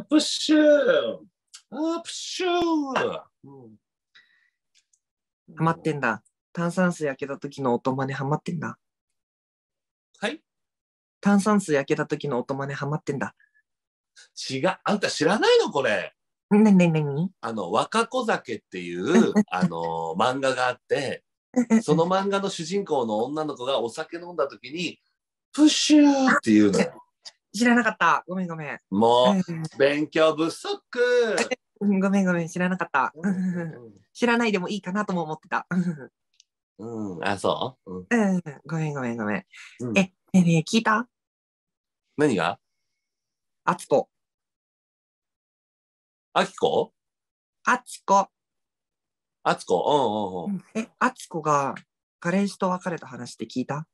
プッシュアプシュー、 ハマってんだ。炭酸水焼けた時の音真似ハマってんだ。 はい。 炭酸水焼けた時の音真似ハマってんだ。 違う。あんた知らないのこれ。 なに若子酒っていう漫画があって、その漫画の主人公の女の子がお酒飲んだ時に、プッシューっていうのよ。 知らなかった。ごめん。 もう、勉強不足。 ごめん。知らなかった。知らないでもいいかなとも思ってた。 あ、そう、 ごめん。ねえ、聞いた？ 何が？ あつこ。 あきこ？ あつこ。 あつこ。 あつこが彼氏と別れた話って聞いた？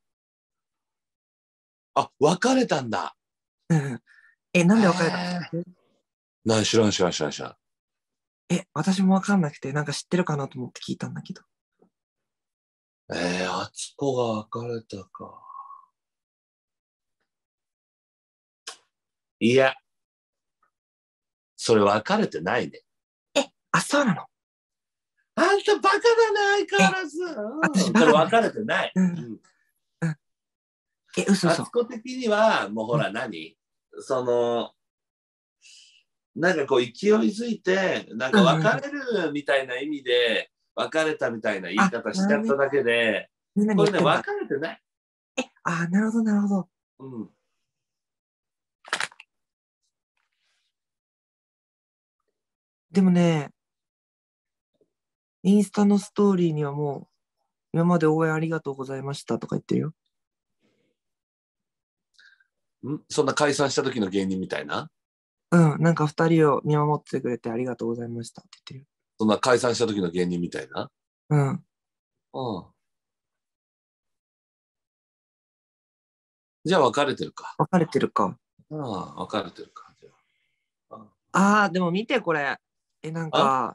あ、別れたんだ。 なんで別れたの？ 知らん。 私もわかんなくて、なんか知ってるかなと思って聞いたんだけど。 あつこが別れたか。いや、それ別れてないね。 そうなの？ あんたバカだね、相変わらず。 私これ別れてない。 嘘。 あつこ的には、もうほらなんかこう勢いづいて、なんか別れるみたいな意味で、別れたみたいな言い方しちゃっただけで、これね、別れてない。 なるほど。でもね、インスタのストーリーにはもう、今まで応援ありがとうございましたとか言ってるよ。 そんな解散した時の芸人みたいな？ なんか2人を見守ってくれてありがとうございましたって言ってるよ。 そんな解散した時の芸人みたいな？じゃあ別れてるか。 別れてるか。 別れてるか。 でも見てこれ。なんか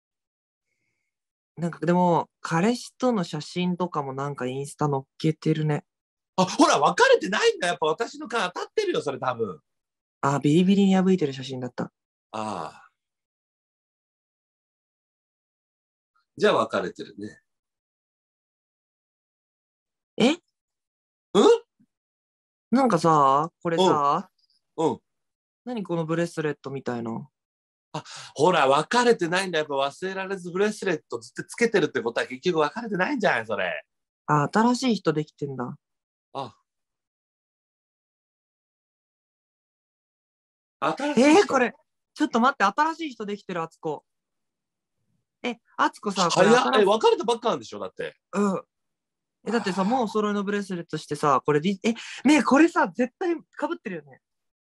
でも、彼氏との写真とかもなんかインスタ載っけてるね。 ほら、別れてないんだ。やっぱ私の勘当たってるよ、それ多分。 ビリビリに破いてる写真だった。 じゃあ別れてるね。 なんかさ、これさ、何このブレスレットみたいな。 ほら、別れてないんだ。やっぱ忘れられずブレスレットずっとつけてるってことは結局別れてないんじゃないそれ。 新しい人できてんだ。これ、ちょっと待って、新しい人できてる、あつこ。あつこさ、これ別れたばっかなんでしょだって。 だってさ、もうお揃いのブレスレットしてさ、これ、ねえ、これさ、絶対被ってるよね。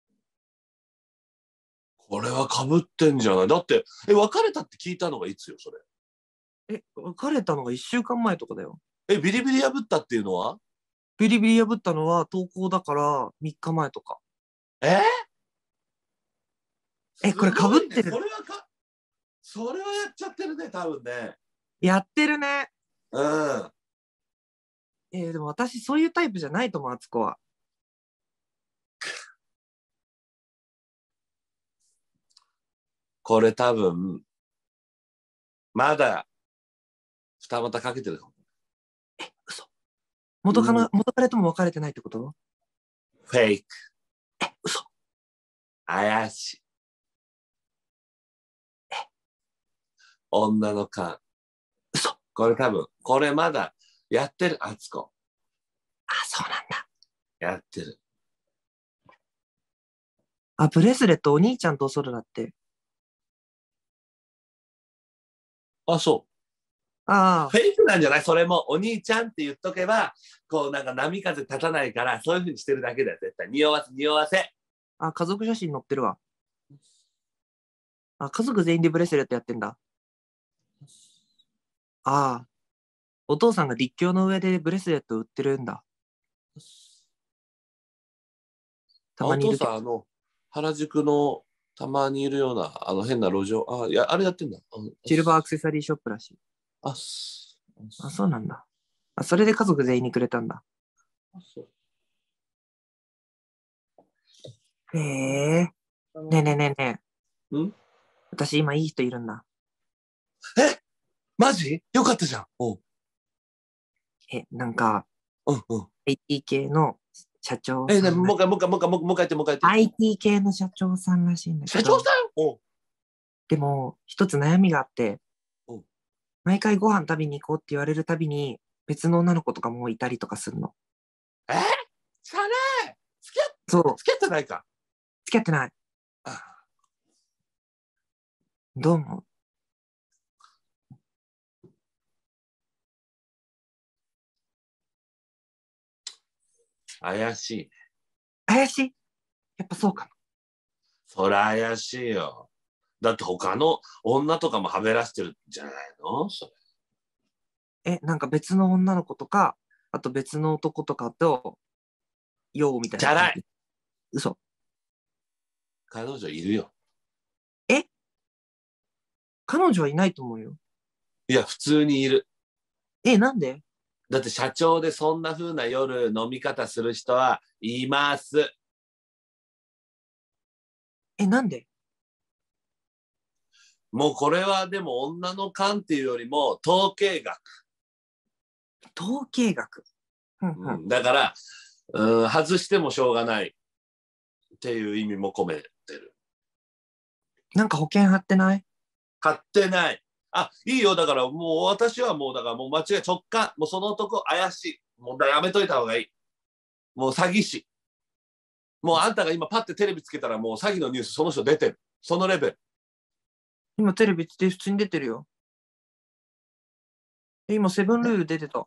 これは被ってんじゃない。だって、別れたって聞いたのがいつよ、それ。 別れたのが1週間前とかだよ。 ビリビリ破ったっていうのは？ ビリビリ破ったのは投稿だから3日前とか。これ被ってる。 それはやっちゃってるね、多分ね。 やってるね。でも私そういうタイプじゃないと思う、あつこは。 これ多分、まだ、二股かけてるかも。 嘘。元彼とも別れてないってこと？ フェイク。 嘘。 怪しい。女の勘。 嘘。 これ多分、これまだやってる、あつこ。 そうなんだ。 やってる。 ブレスレットお兄ちゃんとおそるだって。 そう。フェイクなんじゃない？それもお兄ちゃんって言っとけば、こうなんか波風立たないから、そういう風にしてるだけだよ、絶対。匂わせ。 家族写真載ってるわ。家族全員でブレスレットやってんだ。お父さんが立教の上でブレスレット売ってるんだ。 たまにいるけど。お父さん、原宿のたまにいるような、変な路上、あれやってんだ。 シルバーアクセサリーショップらしい。そうなんだ。それで家族全員にくれたんだ。へえ。ねえ。 ん私今いい人いるんだ。 え、マジよかったじゃん。おう。 なんか、 うんうん。 IT 系の社長ね、 さんもう一回、もう一回、もう一回、もう一回言って、もう一回言って。 IT 系の社長さんらしいんだけど、 社長さんおう。 でも、一つ悩みがあって、 おう。 毎回ご飯食べに行こうって言われるたびに、別の女の子とかもいたりとかするの。 えシャレそう、 付き合ってないか。 付き合ってない。 あ、 どう思う？ 怪しいね。 怪しい？やっぱそうかな。 そりゃ怪しいよ。だって他の女とかもはべらしてるんじゃないのそなんか別の女の子とか、あと別の男とかと、ようみたいれ。チャラい。 な感じ。嘘。 彼女いるよ。 え彼女はいないと思うよ。 いや、普通にいる。 なんで？ だって社長でそんな風な夜飲み方する人はいます。 なんで？ もうこれはでも女の勘っていうよりも統計学。 統計学。 だから、外してもしょうがないっていう意味も込めてる。 なんか保険貼ってない？ 買ってない。あ、いいよ。だからもう私はもうだからもう間違い直感。もうその男怪しい。もうやめといた方がいい。もう詐欺師。もうあんたが今パッてテレビつけたらもう詐欺のニュースその人出てる。そのレベル。 今テレビって普通に出てるよ。今セブンルール出てた。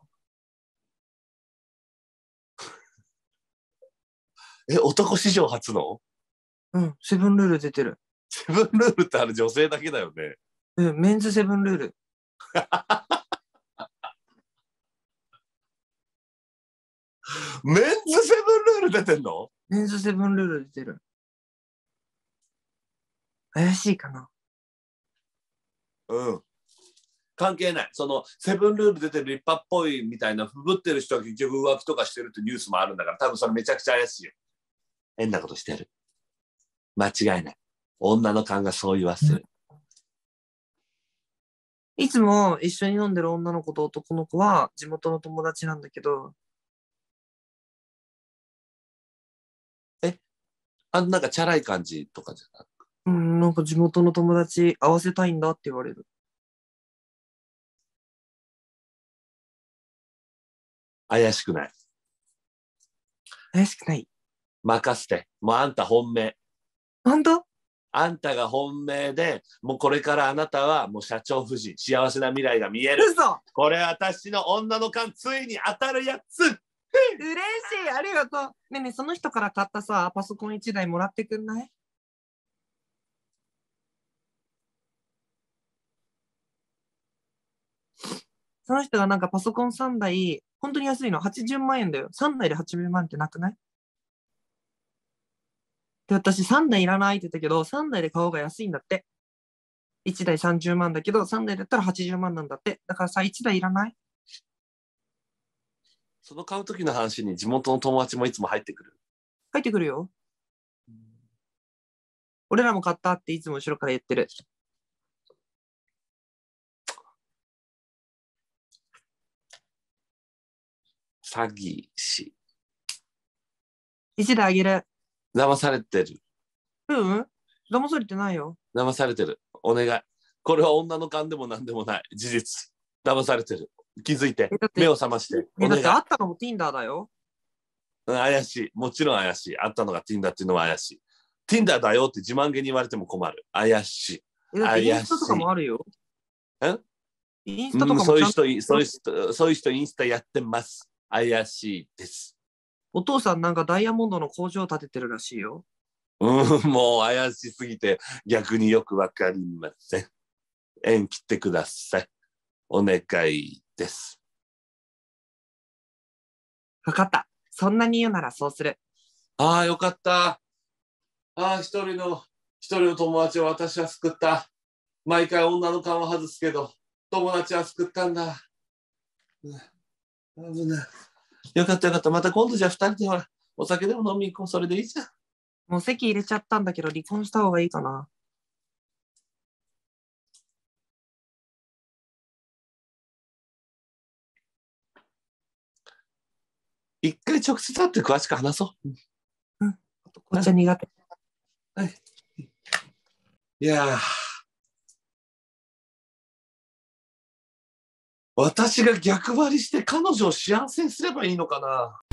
男史上初のうん、セブンルール出てる。 セブンルールってあれ女性だけだよね。 うん、メンズセブンルール。 メンズセブンルール出てんの？ メンズセブンルール出てる。怪しいかな？ うん。関係ない。その、セブンルール出てる立派っぽいみたいな、ふぶってる人は結局浮気とかしてるってニュースもあるんだから、多分それめちゃくちゃ怪しいよ。変なことしてる。間違いない。女の勘がそう言わせる。 いつも一緒に飲んでる女の子と男の子は地元の友達なんだけど、 なんかチャラい感じとかじゃなく。 なんか地元の友達会わせたいんだって言われる。 怪しくない。 怪しくない？ 任せて。もうあんた本命。 本当？ あんたが本命で、もうこれからあなたはもう社長夫人、幸せな未来が見える。 嘘！ これ私の女の勘、ついに当たるやつ。 嬉しい、ありがとう。ねえねえ、その人から買ったさ、パソコン1台もらってくんない？その人がなんかパソコン3台、本当に安いの、80万円だよ。3台で80万ってなくない？で、私3台いらないって言ったけど、3台で買おうが安いんだって。1台30万だけど、3台だったら80万なんだって。だからさ、1台いらない？ その買う時の話に地元の友達もいつも入ってくる。 入ってくるよ。俺らも買ったっていつも後ろから言ってる。 詐欺師。 1台あげる。 騙されてる。 騙されてないよ。 騙されてる。お願い。これは女の勘でも何でもない。事実。騙されてる。気づいて。目を覚まして。 だって会ったのも Tinder だよ。 怪しい。もちろん怪しい。会ったのが Tinder っていうのは怪しい。Tinder だよって自慢げに言われても困る。怪しい。 だってインスタとかもあるよ。インスタとかもそういう人、インスタやってます。怪しいです。 お父さんなんかダイヤモンドの工場を建ててるらしいよ。 もう怪しすぎて逆によくわかりません。縁切ってください。お願いです。 わかった。そんなに言うならそうする。 ああ、よかった。一人の友達を私は救った。毎回女の勘を外すけど、友達は救ったんだ。危ない。よかったよかった。また今度じゃあ2人でほら、お酒でも飲みに行こう。それでいいじゃん。 もう籍入れちゃったんだけど離婚した方がいいかな。 一回直接会って詳しく話そう。 紅茶苦手。 いやー、私が逆張りして彼女を幸せにすればいいのかな。